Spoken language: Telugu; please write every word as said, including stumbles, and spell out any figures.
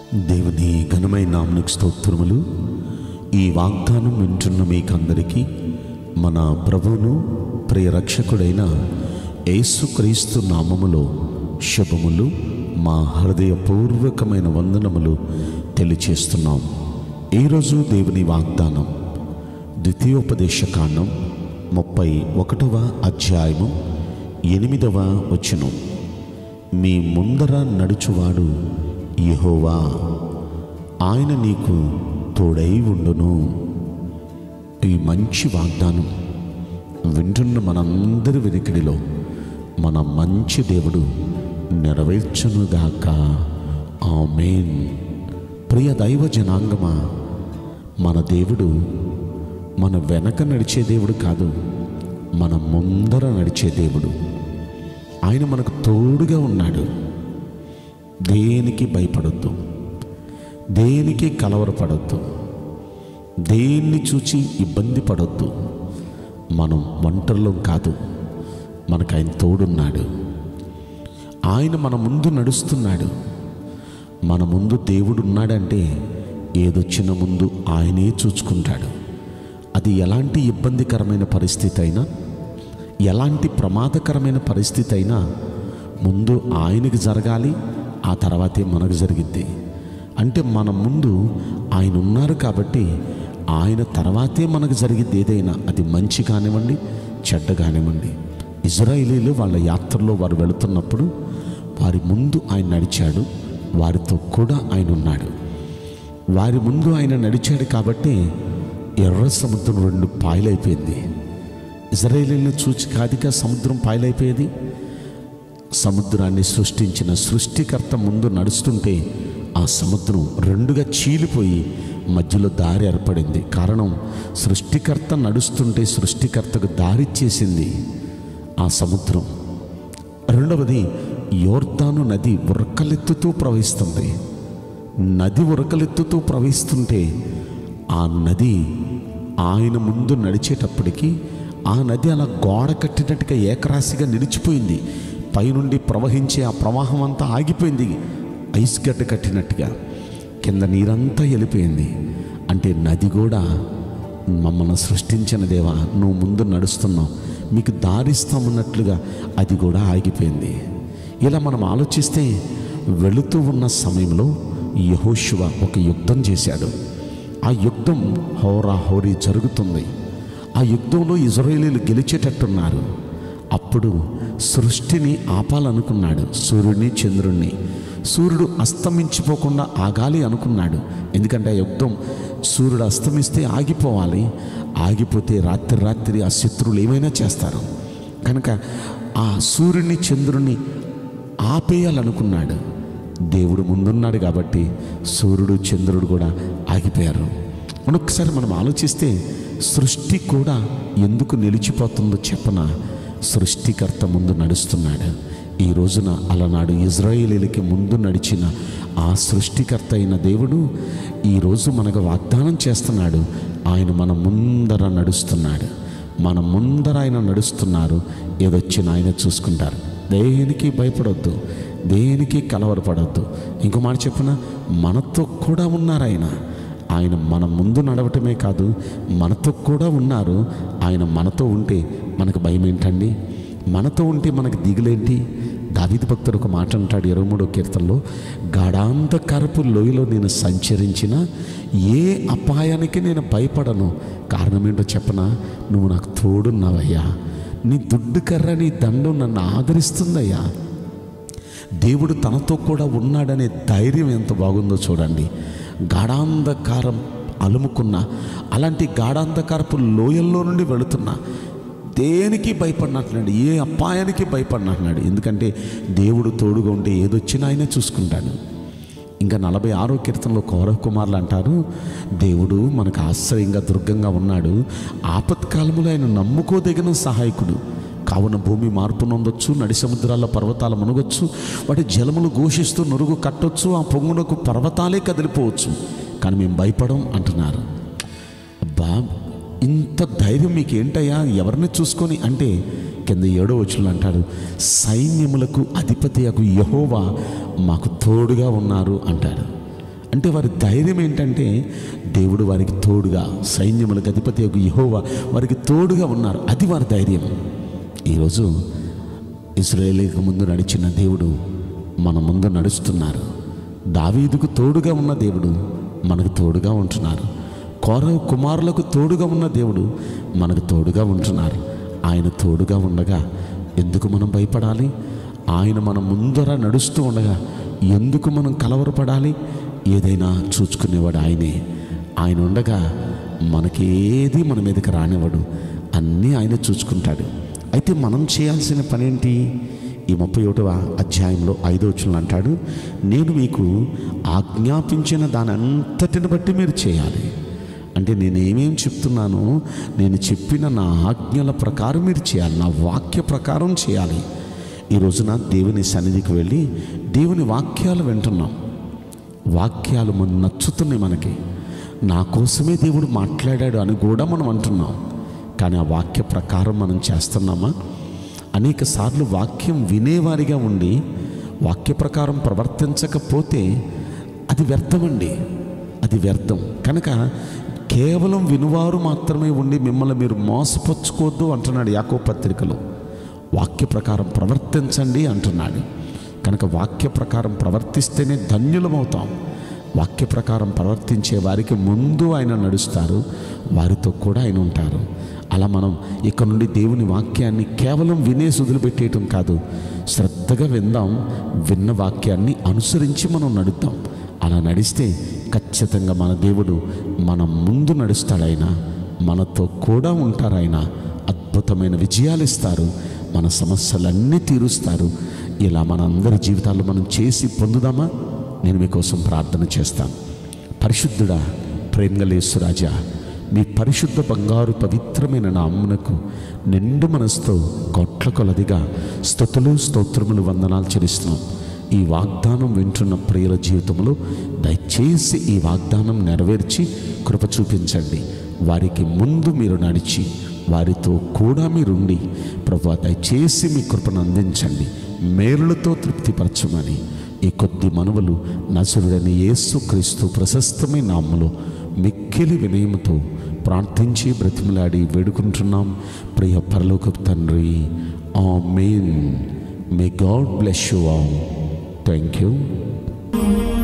దేవుని ఘనమైన నామమునకు స్తోత్రములు. ఈ వాగ్దానం వింటున్న మీకందరికీ మన ప్రభువును ప్రియ రక్షకుడైన యేసుక్రీస్తు నామములో శుభములు, మా హృదయపూర్వకమైన వందనములు తెలియచేస్తున్నాం. ఈరోజు దేవుని వాగ్దానం ద్వితీయోపదేశకాండం ముప్పై ఒకటవ అధ్యాయము ఎనిమిదవ వచనం. మీ ముందర నడుచువాడు యెహోవా, ఆయన నీకు తోడై ఉండును. ఈ మంచి వాగ్దానం వింటున్న మనందరి వెనుకడిలో మన మంచి దేవుడు నెరవేర్చునుగాక. ఆమేన్. ప్రియ దైవ జనాంగమా, మన దేవుడు మన వెనక నడిచే దేవుడు కాదు, మన ముందర నడిచే దేవుడు. ఆయన మనకు తోడుగా ఉన్నాడు. దేనికి భయపడొద్దు, దేనికి కలవరపడొద్దు, దేన్ని చూచి ఇబ్బంది పడొద్దు. మనం ఒంటరిలో కాదు, మనకు ఆయన తోడున్నాడు. ఆయన మన ముందు నడుస్తున్నాడు. మన ముందు దేవుడు ఉన్నాడంటే ఏదొచ్చిన ముందు ఆయనే చూసుకుంటాడు. అది ఎలాంటి ఇబ్బందికరమైన పరిస్థితి అయినా, ఎలాంటి ప్రమాదకరమైన పరిస్థితి అయినా ముందు ఆయనకి జరగాలి, ఆ తర్వాతే మనకు జరిగిద్ది. అంటే మన ముందు ఆయన ఉన్నారు కాబట్టి ఆయన తర్వాతే మనకు జరిగిద్ది. ఏదైనా అది మంచి కానివ్వండి, చెడ్డ కానివ్వండి. ఇజ్రాయేలీలు వాళ్ళ యాత్రలో వారు వెళుతున్నప్పుడు వారి ముందు ఆయన నడిచాడు, వారితో కూడా ఆయన ఉన్నాడు. వారి ముందు ఆయన నడిచాడు కాబట్టి ఎర్ర సముద్రం రెండు పాయలైపోయింది. ఇజ్రాయేలీలను చూచి కాదిగా సముద్రం పాయలైపోయేది. సముద్రాన్ని సృష్టించిన సృష్టికర్త ముందు నడుస్తుంటే ఆ సముద్రం రెండుగా చీలిపోయి మధ్యలో దారి ఏర్పడింది. కారణం, సృష్టికర్త నడుస్తుంటే సృష్టికర్తకు దారి చేసింది ఆ సముద్రం. రెండవది, యోర్దాను నది ఉరకలెత్తుతూ ప్రవహిస్తుంది. నది ఉరకలెత్తుతూ ప్రవహిస్తుంటే ఆ నది ఆయన ముందు నడిచేటప్పటికి ఆ నది అలా గోడ కట్టినట్టుగా ఏకరాశిగా నిలిచిపోయింది. పైనుండి ప్రవహించే ఆ ప్రవాహం అంతా ఆగిపోయింది. ఐస్ గడ్డ కట్టినట్టుగా కింద నీరంతా వెళ్ళిపోయింది. అంటే నది కూడా మమ్మల్ని సృష్టించిన దేవా, నువ్వు ముందు నడుస్తున్నావు, మీకు దారిస్తామన్నట్లుగా అది కూడా ఆగిపోయింది. ఇలా మనం ఆలోచిస్తే వెళుతూ ఉన్న సమయంలో యెహోషువ ఒక యుద్ధం చేశాడు. ఆ యుద్ధం హోరా హోరీ జరుగుతుంది. ఆ యుద్ధంలో ఇజ్రాయేలీలు గెలిచేటట్టున్నారు. అప్పుడు సృష్టిని ఆపాలనుకున్నాడు, సూర్యుడిని చంద్రుణ్ణి. సూర్యుడు అస్తమించిపోకుండా ఆగాలి అనుకున్నాడు. ఎందుకంటే ఆ యుద్ధం సూర్యుడు అస్తమిస్తే ఆగిపోవాలి. ఆగిపోతే రాత్రి రాత్రి ఆ శత్రువులు ఏమైనా చేస్తారు కనుక ఆ సూర్యుడిని చంద్రుణ్ణి ఆపేయాలనుకున్నాడు. దేవుడు ముందున్నాడు కాబట్టి సూర్యుడు చంద్రుడు కూడా ఆగిపోయారు. ఒకసారి మనం ఆలోచిస్తే సృష్టి కూడా ఎందుకు నిలిచిపోతుందో చెప్పన, సృష్టికర్త ముందు నడుస్తున్నాడు. ఈ రోజున అలనాడు ఇజ్రాయేలీలకి ముందు నడిచిన ఆ సృష్టికర్త అయిన దేవుడు ఈరోజు మనకు వాగ్దానం చేస్తున్నాడు. ఆయన మన ముందర నడుస్తున్నాడు. మన ముందర ఆయన నడుస్తున్నారు. ఏదొచ్చిన ఆయన చూసుకుంటారు. దేనికి భయపడొద్దు, దేనికి కలవరపడొద్దు. ఇంకో మాట చెప్పున, మనతో కూడా ఉన్నారు ఆయన. ఆయన మన ముందు నడవటమే కాదు, మనతో కూడా ఉన్నారు. ఆయన మనతో ఉంటే మనకు భయం ఏంటండి? మనతో ఉంటే మనకు దిగులేంటి? దావీదు భక్తుడు ఒక మాట అంటాడు ఇరవై మూడో కీర్తనలో, గాఢాంధకారపు లోయలో నేను సంచరించిన ఏ అపాయానికి నేను భయపడను. కారణం ఏంటో చెప్పనా? నువ్వు నాకు తోడున్నావయ్యా. నీ దుడ్డు కర్ర, నీ దండం నన్ను ఆదరిస్తుందయ్యా. దేవుడు తనతో కూడా ఉన్నాడనే ధైర్యం ఎంత బాగుందో చూడండి. గాఢాంధకారం అలుముకున్న అలాంటి గాఢాంధకారపు లోయల్లో నుండి వెళుతున్నా దేనికి భయపడినట్టున్నాడు, ఏ అపాయానికి భయపడినట్టున్నాడు. ఎందుకంటే దేవుడు తోడుగా ఉంటే ఏదొచ్చినా ఆయనే చూసుకుంటాడు. ఇంకా నలభై ఆరో కీర్తనలో కౌరవ కుమారులు అంటారు, దేవుడు మనకు ఆశ్రయంగా దుర్గంగా ఉన్నాడు, ఆపత్కాలములో ఆయన నమ్ముకోదగిన సహాయకుడు. కావున భూమి మార్పు నొందొచ్చు, నడి సముద్రాల పర్వతాలు మునగొచ్చు, వాటి జలములు ఘోషిస్తూ నురుగు కట్టొచ్చు, ఆ పొంగునకు పర్వతాలే కదిలిపోవచ్చు, కానీ మేము భయపడం అంటున్నారు. అబ్బా, ఇంత ధైర్యం మీకు ఏంటయ్యా? ఎవరిని చూసుకొని అంటే కింద ఏడో వచనంలో అంటాడు, సైన్యములకు అధిపతియగు యెహోవా మాకు తోడుగా ఉన్నారు అంటాడు. అంటే వారి ధైర్యం ఏంటంటే దేవుడు వారికి తోడుగా, సైన్యములకు అధిపతి యెహోవా వారికి తోడుగా ఉన్నారు. అది వారి ధైర్యం. ఈరోజు ఇశ్రాయేలుకు ముందు నడిచిన దేవుడు మన ముందు నడుస్తున్నారు. దావీదుకు తోడుగా ఉన్న దేవుడు మనకు తోడుగా ఉంటున్నారు. కోరహు కుమారులకు తోడుగా ఉన్న దేవుడు మనకు తోడుగా ఉంటున్నారు. ఆయన తోడుగా ఉండగా ఎందుకు మనం భయపడాలి? ఆయన మన ముందర నడుస్తూ ఉండగా ఎందుకు మనం కలవరపడాలి? ఏదైనా చూసుకునేవాడు ఆయనే. ఆయన ఉండగా మనకి ఏది మన మీదకి రానివ్వడు, అన్నీ ఆయన చూసుకుంటాడు. అయితే మనం చేయాల్సిన పని ఏంటి? ఈ ముప్పై ఒకటవ అధ్యాయంలో ఐదో వచనం అంటాడు, నేను మీకు ఆజ్ఞాపించిన దాని అంతటిని బట్టి మీరు చేయాలి. అంటే నేనేమేం చెప్తున్నానో నేను చెప్పిన నా ఆజ్ఞల ప్రకారం మీరు చేయాలి, నా వాక్య ప్రకారం చేయాలి. ఈ రోజున దేవుని సన్నిధికి వెళ్ళి దేవుని వాక్యాలు వింటున్నాం. వాక్యాలు మనం నచ్చుతున్నాయి, మనకి నా కోసమే దేవుడు మాట్లాడాడు అని కూడా మనం అంటున్నాం. కానీ ఆ వాక్య ప్రకారం మనం చేస్తున్నామా? అనేక సార్లు వాక్యం వినేవారిగా ఉండి వాక్య ప్రకారం ప్రవర్తించకపోతే అది వ్యర్థమండి, అది వ్యర్థం. కనుక కేవలం వినువారు మాత్రమే ఉండి మిమ్మల్ని మీరు మోసపుచ్చుకోవద్దు అంటున్నాడు యాకోబు పత్రికలో. వాక్య ప్రకారం ప్రవర్తించండి అంటున్నాడు. కనుక వాక్య ప్రకారం ప్రవర్తిస్తేనే ధన్యులమవుతాం. వాక్య ప్రకారం ప్రవర్తించే వారికి ముందు ఆయన నడుస్తారు, వారితో కూడా ఆయన ఉంటారు. అలా మనం ఇక్కడ నుండి దేవుని వాక్యాన్ని కేవలం వినేసి వదిలిపెట్టేయటం కాదు, శ్రద్ధగా విందాం, విన్న వాక్యాన్ని అనుసరించి మనం నడుద్దాం. అలా నడిస్తే ఖచ్చితంగా మన దేవుడు మన ముందు నడుస్తాడు. ఆయన మనతో కూడా ఉంటారు. ఆయన అద్భుతమైన విజయాలు ఇస్తారు, మన సమస్యలన్నీ తీరుస్తారు. ఇలా మన అందరి జీవితాల్లో మనం చేసి పొందుదామా? నేను మీకోసం ప్రార్థన చేస్తాను. పరిశుద్ధుడా, ప్రేమగల యేసురాజా, మీ పరిశుద్ధ బంగారు పవిత్రమైన నామమునకు నిండు మనసుతో కోట్ల కొలదిగా స్తుతులు స్తోత్రములు వందనాలు చెల్లిస్తున్నాం. ఈ వాగ్దానం వింటున్న ప్రియుల జీవితంలో దయచేసి ఈ వాగ్దానం నెరవేర్చి కృప చూపించండి. వారికి ముందు మీరు నడిచి వారితో కూడా మీరుండి ప్రభువా దయచేసి మీ కృపను అందించండి, మేలులతో తృప్తిపరచమని ఈ కొద్ది మనవులు నజరుడైన యేసుక్రీస్తు ప్రశస్తమైన నామములో మిక్కిలి వినయముతో ప్రార్థించి బ్రతిమలాడి వేడుకుంటున్నాం ప్రియ పరలోకపు తండ్రి. ఆమేన్. May God bless you all. Thank you.